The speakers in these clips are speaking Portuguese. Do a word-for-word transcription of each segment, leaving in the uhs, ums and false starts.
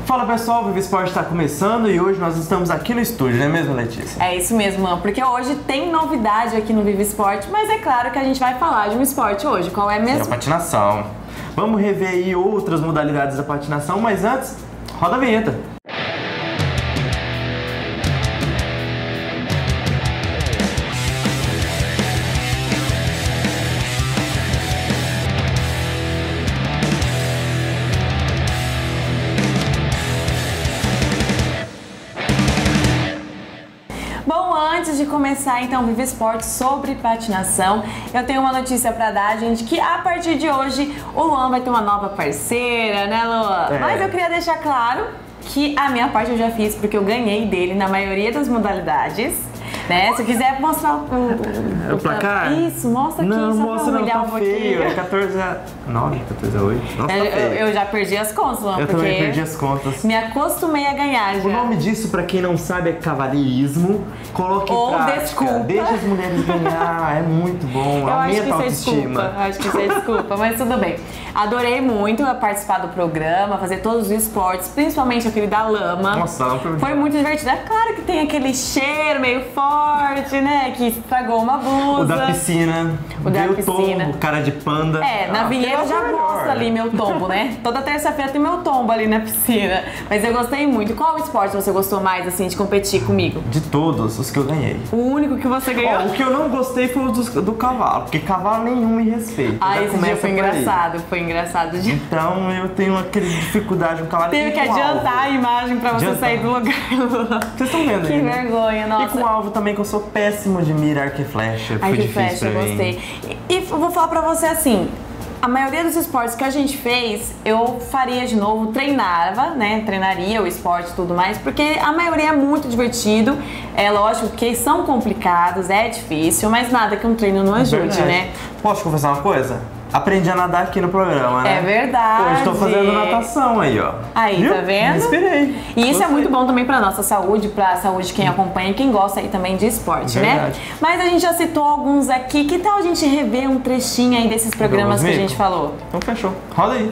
Fala pessoal, o Viva Esporte está começando e hoje nós estamos aqui no estúdio, não é mesmo, Letícia? É isso mesmo, mano, porque hoje tem novidade aqui no Viva Esporte, mas é claro que a gente vai falar de um esporte hoje. Qual é mesmo? É a patinação. Vamos rever aí outras modalidades da patinação, mas antes, roda a vinheta. Bom, antes de começar então o Viva Esporte sobre patinação, eu tenho uma notícia pra dar, gente, que a partir de hoje o Luan vai ter uma nova parceira, né, Luan? É. Mas eu queria deixar claro que a minha parte eu já fiz, porque eu ganhei dele na maioria das modalidades, né? Se eu quiser mostrar o, o, É o placar? Isso, mostra aqui, não, só mostra pra não, humilhar tá um pouquinho. feio, é quatorze a nove, quatorze a oito. Nossa, tá Eu, feio. eu já perdi as contas, Luan, Eu porque também perdi as contas. me acostumei a ganhar já. O nome disso, pra quem não sabe, é cavalheirismo. Coloque em Ou prática. desculpa. Deixa as mulheres ganhar, é muito bom. Eu acho que Aumenta a isso é autoestima. desculpa, acho que isso é desculpa, mas tudo bem. Adorei muito participar do programa, fazer todos os esportes, principalmente aquele da lama. Nossa, não foi Foi muito divertido. É claro que tem aquele cheiro meio forte, né, que estragou uma blusa. O da piscina. O da Deu piscina. tombo, cara de panda. É, na Ah, vinheta já melhor. mostra ali meu tombo, né? Toda terça-feira tem meu tombo ali na piscina. Mas eu gostei muito. Qual esporte você gostou mais, assim, de competir comigo? De todos os que eu ganhei. O único que você ganhou? Ó, o que eu não gostei foi o do, do cavalo, porque cavalo nenhum me respeita. Ah, Já esse dia começa foi por aí. engraçado, foi engraçado. De... Então eu tenho aquele dificuldade com cavalo. Teve e que com adiantar alvo. a imagem pra você Adiantar. sair do lugar. Vocês estão vendo Que aí, né? vergonha, nossa. E com alvo também, que eu sou péssimo de mira, arco e flecha. Ai, Foi que difícil flecha, eu pra mim. gostei. E, e eu vou falar pra você assim, a maioria dos esportes que a gente fez, eu faria de novo, treinava, né? Treinaria o esporte e tudo mais, porque a maioria é muito divertido. É lógico que são complicados, é difícil, mas nada que um treino não ajude, Verdade. né? Posso confessar uma coisa? Aprendi a nadar aqui no programa, né? É verdade. Hoje estou fazendo natação aí, ó. Aí, Viu? tá vendo? Me inspirei. E isso é Gostei. muito bom também pra nossa saúde, pra saúde de quem acompanha e quem gosta aí também de esporte, né? Verdade. Mas a gente já citou alguns aqui. Que tal a gente rever um trechinho aí desses programas que a mico? gente falou? Então fechou. Roda aí.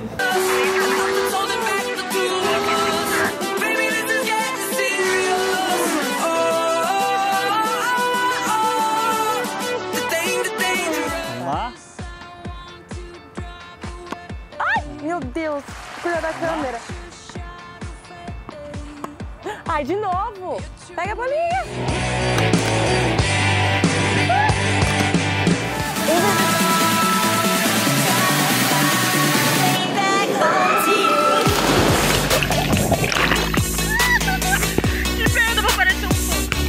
Meu Deus, cuida da câmera. Ai, de novo. Pega a bolinha. Que merda, vou parecer um pouco.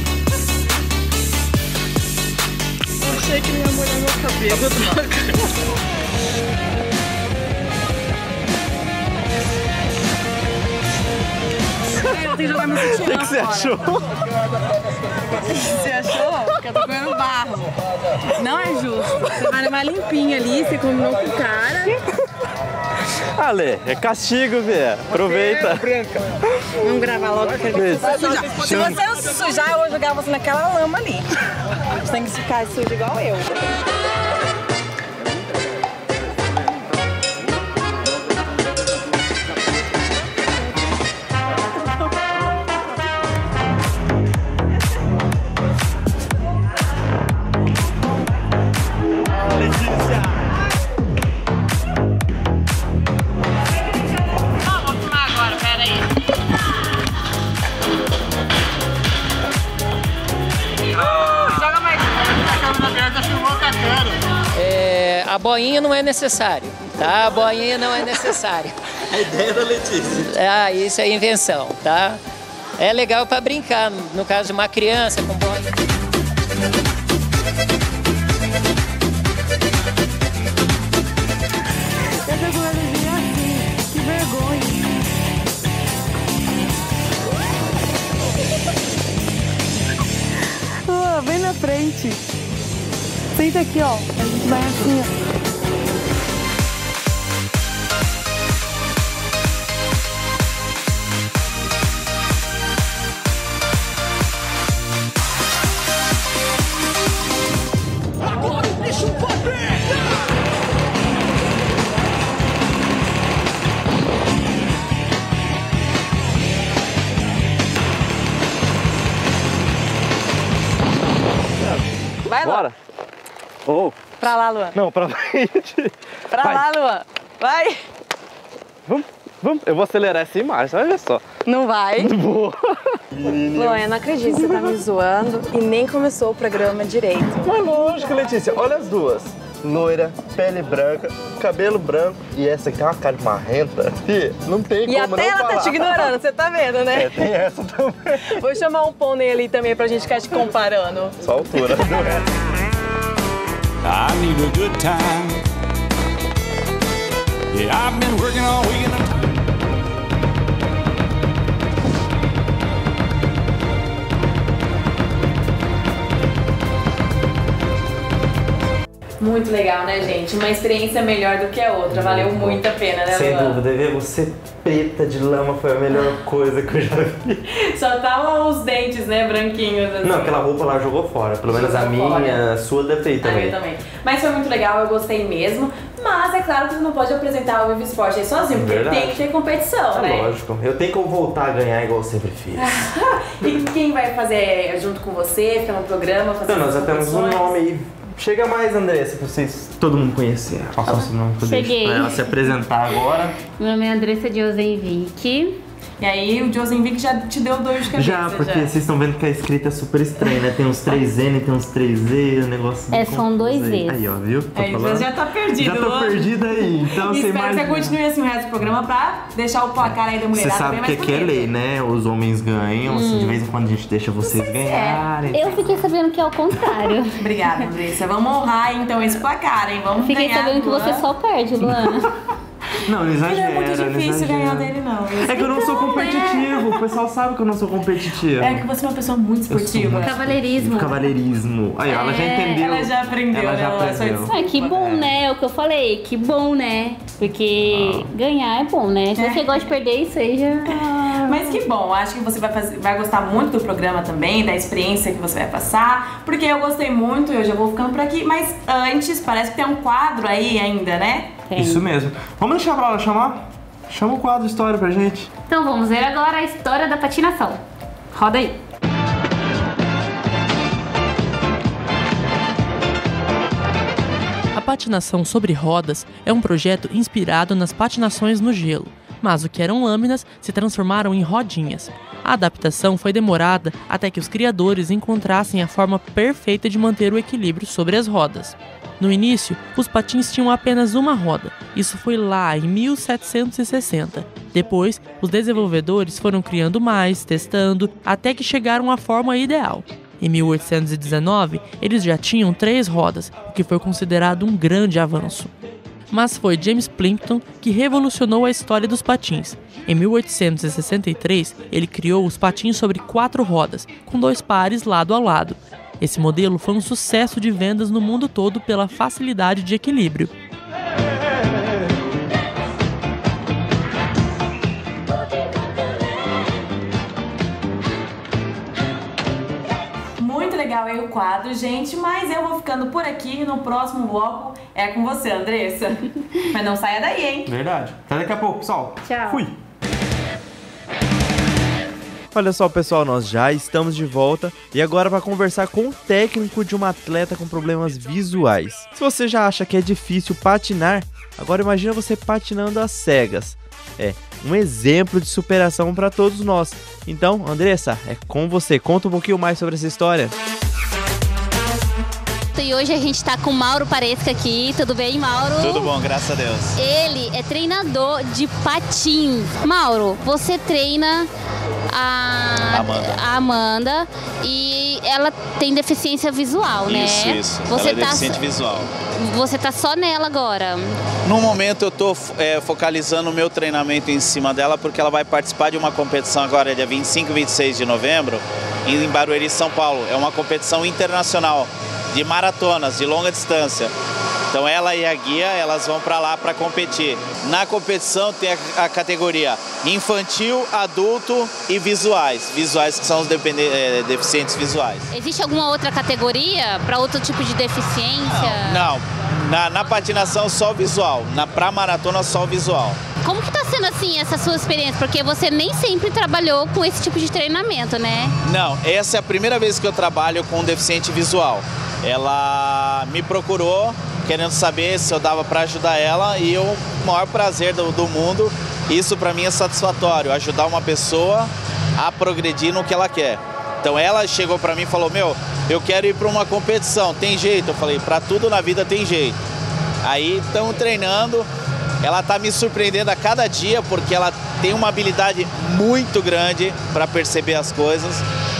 Eu achei que ele ia molhar meu cabelo, droga. Eu tenho que jogar meu sutiã. O que você achou? Você achou? Que eu tô comendo barro. Não é justo. Você vai levar limpinho ali, você combinou com o cara. Ale, é castigo, Vê. Aproveita. Vamos gravar logo que ele Beijo. vai se sujar. Se você não se sujar, eu vou jogar você naquela lama ali. Você tem que ficar sujo igual eu. É, a boinha não é necessário, tá? A boinha não é necessário. A ideia da Letícia. Ah, isso é invenção, tá? É legal para brincar, no caso de uma criança com boinha. Eu tô com medo de ir assim. Que vergonha. Ah, vem na frente. Senta aqui, ó. A gente vai assim, ó. Oh. Pra lá, Luan. Não, pra frente. Pra Vai. lá, Luan. Vai. Vamos, vamos. Eu vou acelerar essa imagem, olha só. Não vai. Boa. Luan, eu não acredito, você tá me zoando e nem começou o programa direito. Mas lógico, Letícia, olha as duas. Loira, pele branca, cabelo branco e essa aqui tem uma cara de marrenta. Fih, não tem E como até não ela falar. tá te ignorando, você tá vendo, né? É, tem essa também. Vou chamar um pônei ali também pra gente ficar te comparando. Só a altura. I need a good time. Yeah, I've been working all weekend. Muito legal, né, gente? Uma experiência melhor do que a outra. Valeu muito a pena, né, Sem Luan? dúvida, ver você preta de lama foi a melhor coisa que eu já vi. Só estavam os dentes, né, branquinhos. Assim. Não, aquela roupa lá jogou fora. Pelo menos a Jogou minha, fora. a sua deve ter ido A também. minha também. Mas foi muito legal, eu gostei mesmo. Mas é claro que você não pode apresentar o Vivo Esporte aí sozinho, porque Verdade. tem que ter competição, É né? lógico. Eu tenho que voltar a ganhar igual eu sempre fiz. E quem vai fazer junto com você, ficar no programa, fazer Então, nós já essas temos um competições? nome aí. Chega mais, Andressa, pra vocês, todo mundo conhecer. Faça o seu nome pra Cheguei. deixa- pra ela se apresentar agora. Meu nome é Andressa Diozenvic. E aí o Josenvic já te deu dor de cabeça. Já, porque vocês estão vendo que a escrita é super estranha, né? Tem uns três N, tem uns três Z, o negócio... É, são dois aí. Zs. Aí, ó, viu? Tô Aí falando. você já tá perdido, Já tô Luan. perdido aí, então E você espero imagina. que você continue assim o resto do programa pra deixar o placar aí da Você mulherada sabe bem que mais aqui é bonito. lei, né? Os homens ganham, assim, de vez em quando a gente deixa vocês é. ganharem. Eu fiquei sabendo que é o contrário. Obrigada, Andressa. Vamos honrar então esse placar, hein? Vamos Fiquei ganhar sabendo que do Luan. você só perde, Luana. Não, não exagera, Não é muito não difícil exagera. ganhar dele, não. É que eu não sou competitivo, o pessoal sabe que eu não sou competitivo. É que você é uma pessoa muito esportiva. Cavalheirismo. Cavalheirismo. Aí, ó, ela já entendeu. Ela já aprendeu, Ela já né? Ela só aprendeu. Ah, que bom, É. né? É o que eu falei, que bom, né? Porque ganhar é bom, né? Se você gosta de perder, seja. Mas que bom, acho que você vai, fazer, vai gostar muito do programa também, da experiência que você vai passar, porque eu gostei muito, eu já vou ficando por aqui, mas antes parece que tem um quadro aí ainda, né? Tem. Isso mesmo. Vamos deixar pra ela chamar? Chama o quadro História pra gente. Então vamos ver agora a história da patinação. Roda aí. A patinação sobre rodas é um projeto inspirado nas patinações no gelo, mas o que eram lâminas se transformaram em rodinhas. A adaptação foi demorada até que os criadores encontrassem a forma perfeita de manter o equilíbrio sobre as rodas. No início, os patins tinham apenas uma roda. Isso foi lá em mil setecentos e sessenta. Depois, os desenvolvedores foram criando mais, testando, até que chegaram à forma ideal. Em mil oitocentos e dezenove, eles já tinham três rodas, o que foi considerado um grande avanço. Mas foi James Plimpton que revolucionou a história dos patins. Em mil oitocentos e sessenta e três, ele criou os patins sobre quatro rodas, com dois pares lado a lado. Esse modelo foi um sucesso de vendas no mundo todo pela facilidade de equilíbrio. Muito legal aí o quadro, gente, mas eu vou ficando por aqui, no próximo bloco é com você, Andressa. Mas não saia daí, hein? Verdade. Até daqui a pouco, pessoal. Tchau. Fui. Olha só, pessoal, nós já estamos de volta e agora para conversar com o técnico de uma atleta com problemas visuais. Se você já acha que é difícil patinar, agora imagina você patinando às cegas. É um exemplo de superação para todos nós. Então, Andressa, é com você. Conta um pouquinho mais sobre essa história. E hoje a gente tá com o Mauro Paresca aqui. Tudo bem, Mauro? Tudo bom, graças a Deus. Ele é treinador de patins. Mauro, você treina a Amanda. a Amanda e ela tem deficiência visual, né? Isso, isso. Você Ela é tá, deficiente visual. Você tá só nela agora. No momento eu tô é, focalizando o meu treinamento em cima dela, porque ela vai participar de uma competição agora dia vinte e cinco e vinte e seis de novembro em Barueri, São Paulo. É uma competição internacional de maratonas, de longa distância. Então ela e a guia, elas vão para lá para competir. Na competição tem a, a categoria infantil, adulto e visuais. Visuais que são os depende- é, deficientes visuais. Existe alguma outra categoria para outro tipo de deficiência? Não, na, na patinação só visual, na pra maratona só visual. Como que tá sendo assim essa sua experiência? Porque você nem sempre trabalhou com esse tipo de treinamento, né? Não, essa é a primeira vez que eu trabalho com um deficiente visual. Ela ela me procurou, querendo saber se eu dava para ajudar ela, e o maior prazer do, do mundo, isso para mim é satisfatório, ajudar uma pessoa a progredir no que ela quer. Então ela chegou para mim e falou, meu, eu quero ir para uma competição, tem jeito? Eu falei, para tudo na vida tem jeito. Aí estamos treinando, ela está me surpreendendo a cada dia, porque ela tem uma habilidade muito grande para perceber as coisas.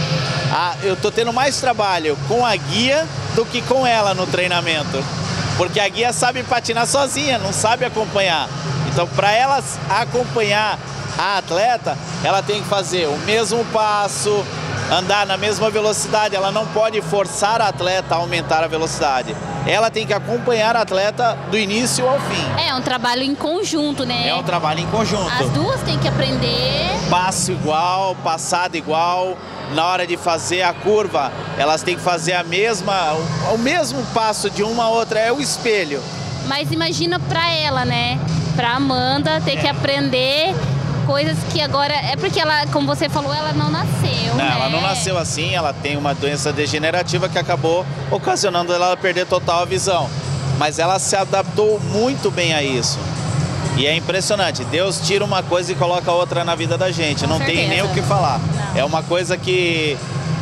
Ah, eu estou tendo mais trabalho com a guia do que com ela no treinamento. Porque a guia sabe patinar sozinha, não sabe acompanhar. Então, para ela acompanhar a atleta, ela tem que fazer o mesmo passo, andar na mesma velocidade. Ela não pode forçar a atleta a aumentar a velocidade. Ela tem que acompanhar a atleta do início ao fim. É um trabalho em conjunto, né? É um trabalho em conjunto. As duas têm que aprender. Passo igual, passada igual. Na hora de fazer a curva, elas têm que fazer a mesma, o, o mesmo passo de uma a outra, é o espelho. Mas imagina pra ela, né? Pra Amanda ter é. que aprender coisas que agora... É porque ela, como você falou, ela não nasceu, Não, né? ela não nasceu assim, ela tem uma doença degenerativa que acabou ocasionando ela perder total a visão. Mas ela se adaptou muito bem a isso. E é impressionante, Deus tira uma coisa e coloca outra na vida da gente, não tem nem o que falar. Não. É uma coisa que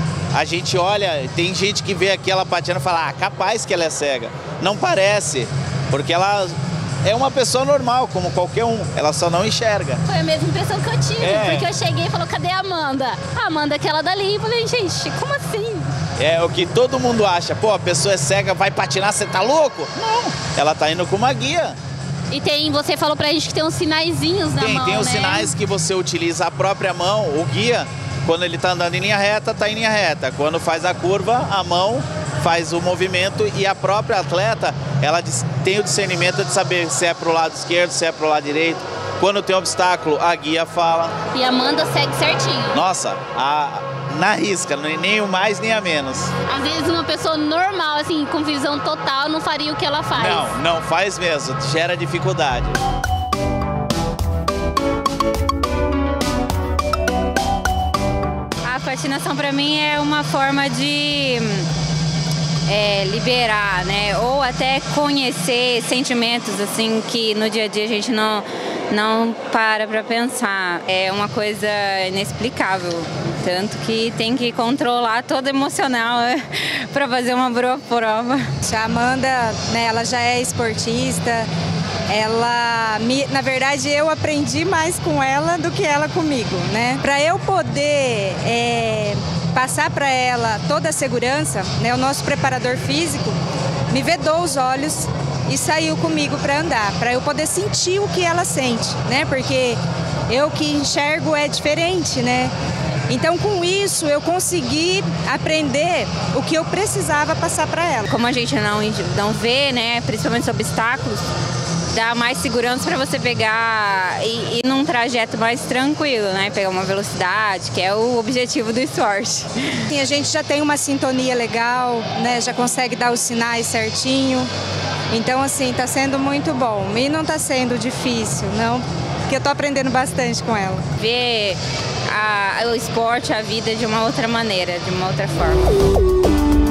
a gente olha, tem gente que vê aquela patina e fala, ah, capaz que ela é cega. Não parece, porque ela é uma pessoa normal, como qualquer um, ela só não enxerga. Foi a mesma impressão que eu tive, é. porque eu cheguei e falou, cadê a Amanda? A Amanda é aquela dali, eu falei, gente, como assim? É o que todo mundo acha, pô, a pessoa é cega, vai patinar, você tá louco? Não, ela tá indo com uma guia. E tem, você falou pra gente que tem uns sinaizinhos na tem, mão, Tem os né? sinais que você utiliza a própria mão, o guia, quando ele tá andando em linha reta, tá em linha reta. Quando faz a curva, a mão faz o movimento e a própria atleta, ela tem o discernimento de saber se é pro lado esquerdo, se é pro lado direito. Quando tem obstáculo, a guia fala. E a Amanda segue certinho. Nossa, a... na risca, nem o mais nem a menos. Às vezes uma pessoa normal, assim, com visão total, não faria o que ela faz. Não, não faz mesmo, gera dificuldade. A patinação para mim é uma forma de é, liberar, né? Ou até conhecer sentimentos assim que no dia a dia a gente não não para para pensar. É uma coisa inexplicável, tanto que tem que controlar todo emocional para fazer uma boa prova. A Amanda, né, ela já é esportista. Ela, me, na verdade, eu aprendi mais com ela do que ela comigo, né? Para eu poder é, passar para ela toda a segurança, né, o nosso preparador físico me vedou os olhos e saiu comigo para andar, para eu poder sentir o que ela sente, né? Porque eu que enxergo é diferente, né? Então, com isso, eu consegui aprender o que eu precisava passar para ela. Como a gente não, não vê, né, principalmente os obstáculos, dá mais segurança para você pegar e ir num trajeto mais tranquilo, né? Pegar uma velocidade, que é o objetivo do esporte. Sim, a gente já tem uma sintonia legal, né? Já consegue dar os sinais certinho. Então, assim, tá sendo muito bom. E não tá sendo difícil, não, porque eu tô aprendendo bastante com ela. Ver a, o esporte, a vida de uma outra maneira, de uma outra forma.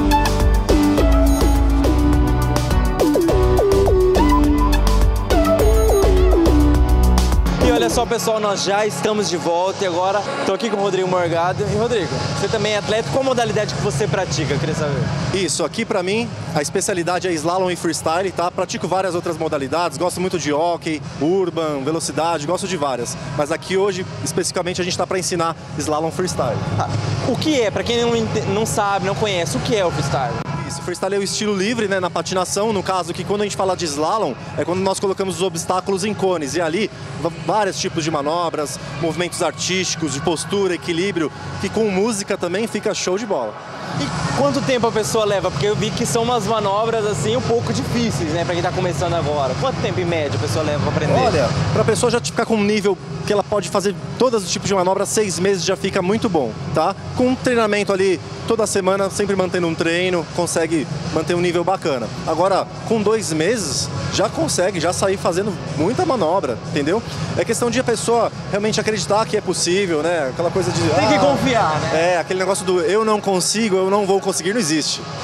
E olha só, pessoal, nós já estamos de volta e agora estou aqui com o Rodrigo Morgado. E Rodrigo, você também é atleta, qual modalidade que você pratica? Eu queria saber. Isso, aqui pra mim a especialidade é slalom e freestyle, tá? Pratico várias outras modalidades, gosto muito de hockey, urban, velocidade, gosto de várias. Mas aqui hoje, especificamente, a gente tá para ensinar slalom freestyle. Ah, o que é? Para quem não, não sabe, não conhece, o que é o freestyle? Isso, freestyle é o estilo livre, né, na patinação, no caso que quando a gente fala de slalom, é quando nós colocamos os obstáculos em cones, e ali vários tipos de manobras, movimentos artísticos, de postura, equilíbrio, que com música também fica show de bola. E quanto tempo a pessoa leva? Porque eu vi que são umas manobras assim um pouco difíceis, né, pra quem tá começando agora. Quanto tempo em média a pessoa leva pra aprender? Olha, pra pessoa já ficar com um nível que ela pode fazer todos os tipos de manobras, seis meses já fica muito bom, tá? Com um treinamento ali toda semana, sempre mantendo um treino, consegue manter um nível bacana. Agora, com dois meses, já consegue já sair fazendo muita manobra, entendeu? É questão de a pessoa realmente acreditar que é possível, né? Aquela coisa de... Tem que ah, confiar, né? É, aquele negócio do eu não consigo, eu não vou conseguir, não existe.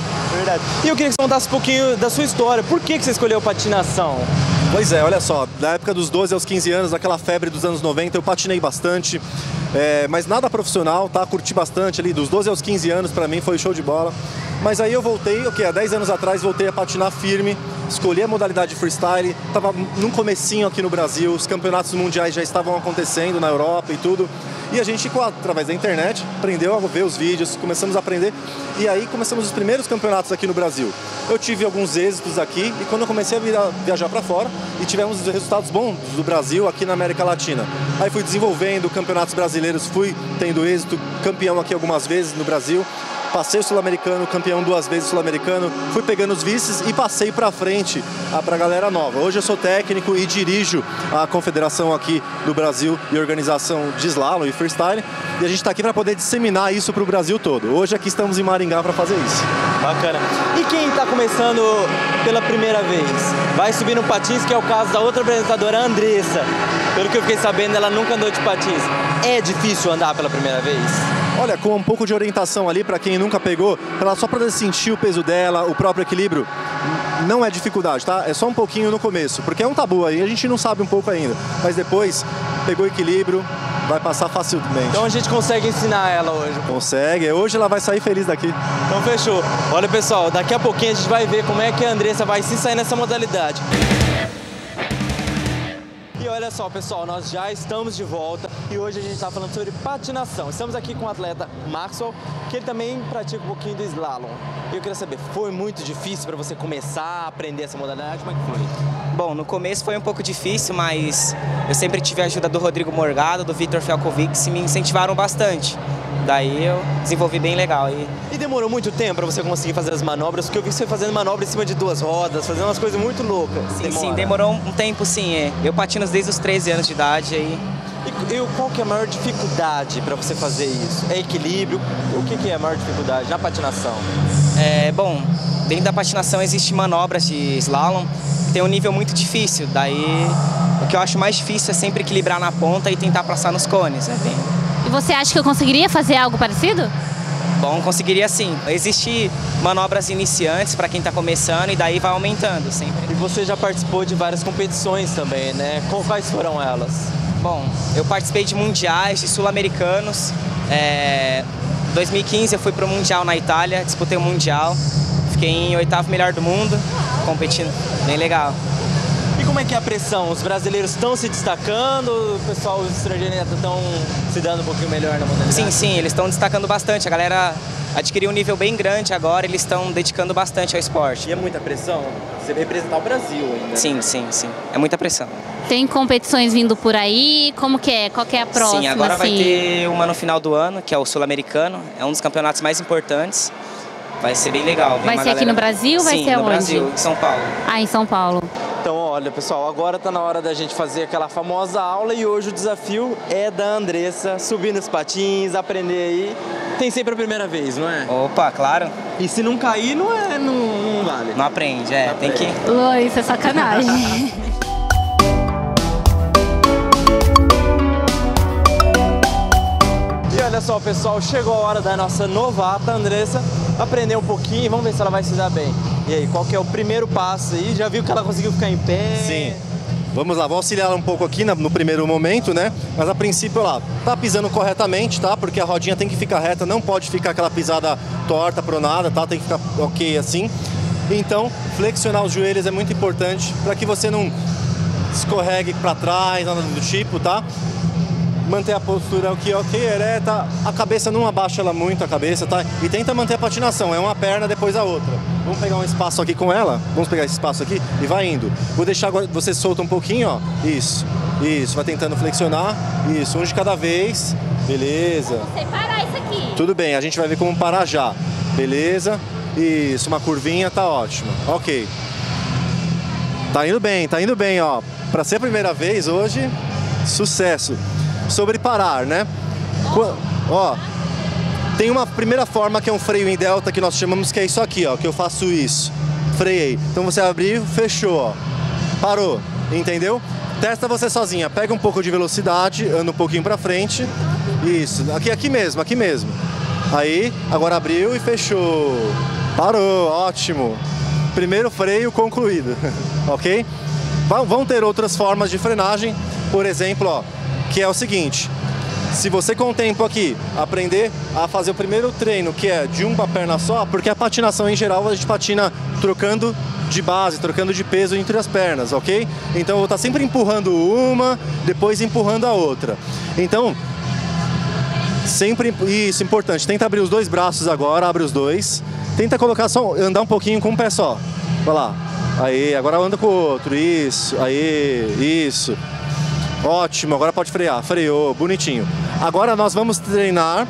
verdade. E eu queria que você contasse um pouquinho da sua história. Por que, que você escolheu patinação? Pois é, olha só, da época dos doze aos quinze anos, aquela febre dos anos noventa, eu patinei bastante, é, mas nada profissional, tá? Curti bastante ali, dos doze aos quinze anos, pra mim foi show de bola. Mas aí eu voltei, ok, há dez anos atrás voltei a patinar firme, escolhi a modalidade freestyle, tava num comecinho aqui no Brasil, os campeonatos mundiais já estavam acontecendo na Europa e tudo. E a gente, através da internet, aprendeu a ver os vídeos, começamos a aprender. E aí começamos os primeiros campeonatos aqui no Brasil. Eu tive alguns êxitos aqui e quando eu comecei a viajar para fora e tivemos resultados bons do Brasil aqui na América Latina. Aí fui desenvolvendo campeonatos brasileiros, fui tendo êxito, campeão aqui algumas vezes no Brasil. Passei o sul-americano, campeão duas vezes sul-americano, fui pegando os vices e passei para frente para a galera nova. Hoje eu sou técnico e dirijo a confederação aqui do Brasil e organização de slalom e freestyle. E a gente está aqui para poder disseminar isso para o Brasil todo. Hoje aqui estamos em Maringá para fazer isso. Bacana. E quem está começando pela primeira vez? Vai subir no patins, que é o caso da outra apresentadora, a Andressa. Pelo que eu fiquei sabendo, ela nunca andou de patins. É difícil andar pela primeira vez? Olha, com um pouco de orientação ali, para quem nunca pegou, ela só para sentir o peso dela, o próprio equilíbrio, não é dificuldade, tá? É só um pouquinho no começo, porque é um tabu aí, a gente não sabe um pouco ainda. Mas depois, pegou equilíbrio, vai passar facilmente. Então a gente consegue ensinar ela hoje? Consegue, hoje ela vai sair feliz daqui. Então fechou. Olha pessoal, daqui a pouquinho a gente vai ver como é que a Andressa vai se sair nessa modalidade. E olha só, pessoal, nós já estamos de volta e hoje a gente está falando sobre patinação. Estamos aqui com o atleta Maxwell, que ele também pratica um pouquinho do slalom. E eu queria saber, foi muito difícil para você começar a aprender essa modalidade? Como é que foi? Bom, no começo foi um pouco difícil, mas eu sempre tive a ajuda do Rodrigo Morgado, do Victor Fialkovic, que me incentivaram bastante. Daí eu desenvolvi bem legal. E, e demorou muito tempo para você conseguir fazer as manobras? Porque eu vi você fazendo manobra em cima de duas rodas, fazendo umas coisas muito loucas. Sim, Demora. sim, demorou um tempo sim. É. Eu patino desde os treze anos de idade. Aí... E, e qual que é a maior dificuldade para você fazer isso? É equilíbrio? O que, que é a maior dificuldade na patinação? É, bom, dentro da patinação existem manobras de slalom que tem um nível muito difícil. Daí o que eu acho mais difícil é sempre equilibrar na ponta e tentar passar nos cones. É bem... E você acha que eu conseguiria fazer algo parecido? Bom, conseguiria sim. Existem manobras iniciantes para quem está começando e daí vai aumentando sempre. E você já participou de várias competições também, né? Quais foram elas? Bom, eu participei de mundiais, de sul-americanos. É... Em dois mil e quinze eu fui para o Mundial na Itália, disputei o Mundial. Fiquei em oitavo melhor do mundo, competindo. Bem legal. E como é que é a pressão? Os brasileiros estão se destacando? O pessoal, os estrangeiros estão se dando um pouquinho melhor na modalidade? Sim, sim, eles estão destacando bastante. A galera adquiriu um nível bem grande agora, eles estão dedicando bastante ao esporte. E é muita pressão? Você vai representar o Brasil ainda? Sim, sim, sim. É muita pressão. Tem competições vindo por aí? Como que é? Qual que é a próxima? Sim, agora assim? vai ter uma no final do ano, que é o Sul-Americano. É um dos campeonatos mais importantes. Vai ser bem legal. Vai ser galera... aqui no Brasil ou vai Sim, ser no onde? Brasil, em São Paulo. Ah, em São Paulo. Então, olha, pessoal, agora tá na hora da gente fazer aquela famosa aula e hoje o desafio é da Andressa subir nos patins, aprender aí. Tem sempre a primeira vez, não é? Opa, claro. E se não cair, não é, não, não vale. Não aprende, é, não tem aprende. que... Lô, isso é sacanagem. E olha só, pessoal, chegou a hora da nossa novata Andressa aprender um pouquinho e vamos ver se ela vai se dar bem. E aí, qual que é o primeiro passo aí? Já viu que ela conseguiu ficar em pé? Sim. Vamos lá, vou auxiliar ela um pouco aqui no primeiro momento, né? Mas a princípio, lá, tá pisando corretamente, tá? Porque a rodinha tem que ficar reta, não pode ficar aquela pisada torta, pronada, tá? Tem que ficar ok assim. Então, flexionar os joelhos é muito importante para que você não escorregue para trás, nada do tipo, tá? Manter a postura aqui, ok, ereta, a cabeça não abaixa ela muito, a cabeça, tá? E tenta manter a patinação, é uma perna depois a outra. Vamos pegar um espaço aqui com ela, vamos pegar esse espaço aqui e vai indo. Vou deixar agora, você solta um pouquinho, ó, isso, isso, vai tentando flexionar, isso, um de cada vez, beleza. Vamos separar isso aqui. Tudo bem, a gente vai ver como parar já, beleza, isso, uma curvinha, tá ótimo, ok. Tá indo bem, tá indo bem, ó, pra ser a primeira vez hoje, sucesso. Sobre parar, né? Ó, tem uma primeira forma que é um freio em delta que nós chamamos que é isso aqui, ó, que eu faço isso. Freiei. Então você abriu, fechou, ó. Parou, entendeu? Testa você sozinha, pega um pouco de velocidade, anda um pouquinho pra frente. Isso, aqui, aqui mesmo, aqui mesmo. Aí, agora abriu e fechou. Parou, ótimo. Primeiro freio concluído, ok? Vão ter outras formas de frenagem, por exemplo, ó, que é o seguinte. Se você com o tempo aqui aprender a fazer o primeiro treino, que é de uma perna só, porque a patinação em geral a gente patina trocando de base, trocando de peso entre as pernas, ok? Então eu vou estar sempre empurrando uma, depois empurrando a outra. Então, sempre, isso, importante, tenta abrir os dois braços agora, abre os dois. Tenta colocar só, andar um pouquinho com um pé só. Vai lá. Aí, agora anda com o outro, isso, aí, isso. Ótimo, agora pode frear, freou, bonitinho. Agora nós vamos treinar.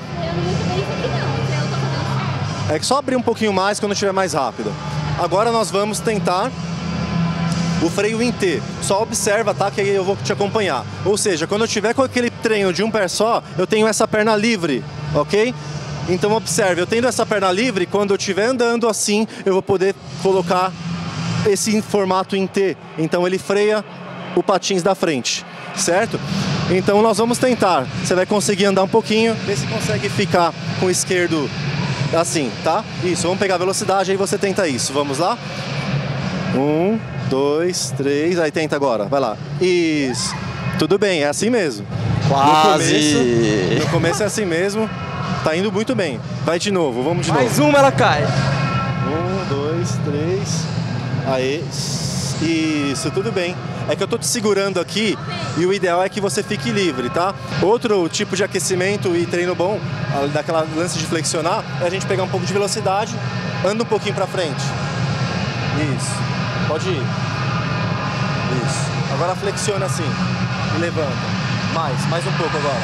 É que só abrir um pouquinho mais quando estiver mais rápido. Agora nós vamos tentar o freio em T. Só observa, tá? Que aí eu vou te acompanhar. Ou seja, quando eu tiver com aquele treino de um pé só, eu tenho essa perna livre, ok? Então observe, eu tendo essa perna livre, quando eu estiver andando assim, eu vou poder colocar esse formato em T. Então ele freia o patins da frente, certo? Então nós vamos tentar. Você vai conseguir andar um pouquinho, ver se consegue ficar com o esquerdo assim, tá? Isso, vamos pegar a velocidade, aí você tenta isso. Vamos lá? Um, dois, três, aí tenta agora, vai lá. Isso, tudo bem, é assim mesmo. Quase! No começo, no começo é assim mesmo, tá indo muito bem. Vai de novo, vamos de novo. Mais uma, ela cai. Um, dois, três, aí, isso, tudo bem. É que eu tô te segurando aqui e o ideal é que você fique livre, tá? Outro tipo de aquecimento e treino bom, daquela lance de flexionar, é a gente pegar um pouco de velocidade, anda um pouquinho pra frente. Isso, pode ir. Isso. Agora flexiona assim e levanta. Mais, mais um pouco agora.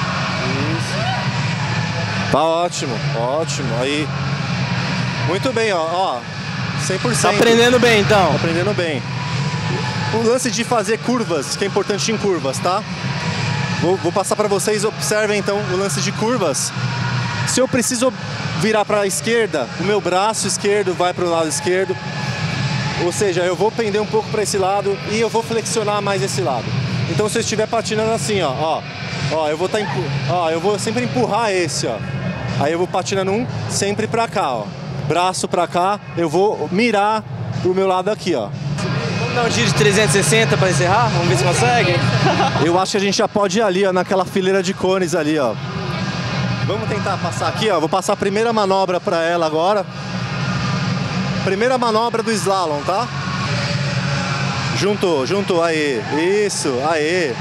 Isso. Tá ótimo, ótimo. Aí. Muito bem, ó, ó. cem por cento. Tá aprendendo bem, então. Tá aprendendo bem. O lance de fazer curvas, que é importante em curvas, tá? Vou, vou passar para vocês, observem então o lance de curvas. Se eu preciso virar para a esquerda, o meu braço esquerdo vai para o lado esquerdo. Ou seja, eu vou pender um pouco para esse lado e eu vou flexionar mais esse lado. Então se eu estiver patinando assim, ó, ó, ó, eu vou tá empu... ó, eu vou sempre empurrar esse, ó. Aí eu vou patinando um sempre para cá, ó. Braço para cá, eu vou mirar pro meu lado aqui, ó. Vamos dar um giro de trezentos e sessenta para encerrar? Vamos ver se consegue? Eu acho que a gente já pode ir ali, ó, naquela fileira de cones ali, ó. Vamos tentar passar aqui, ó. Vou passar a primeira manobra para ela agora. Primeira manobra do slalom, tá? Juntou, juntou, aí. Isso, aí.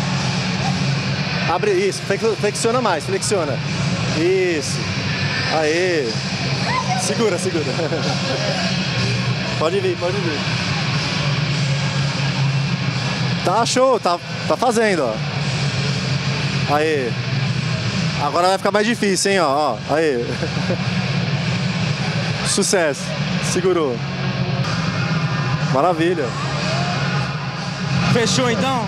Abre, isso, flexiona mais, flexiona. Isso, aí. Segura, segura. Pode vir, pode vir. Tá show, tá, tá fazendo, ó. Aí. Agora vai ficar mais difícil, hein, ó. ó. Aí. Sucesso. Segurou. Maravilha. Fechou, então?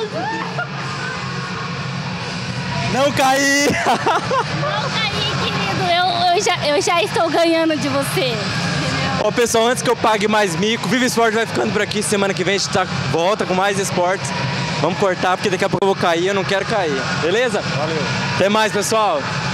Não caí! Não caí, querido. Eu, eu, já, eu já estou ganhando de você. Ó, pessoal, antes que eu pague mais mico, Viva Esporte vai ficando por aqui. Semana que vem a gente tá, volta com mais esportes. Vamos cortar, porque daqui a pouco eu vou cair, eu não quero cair. Beleza? Valeu. Até mais, pessoal.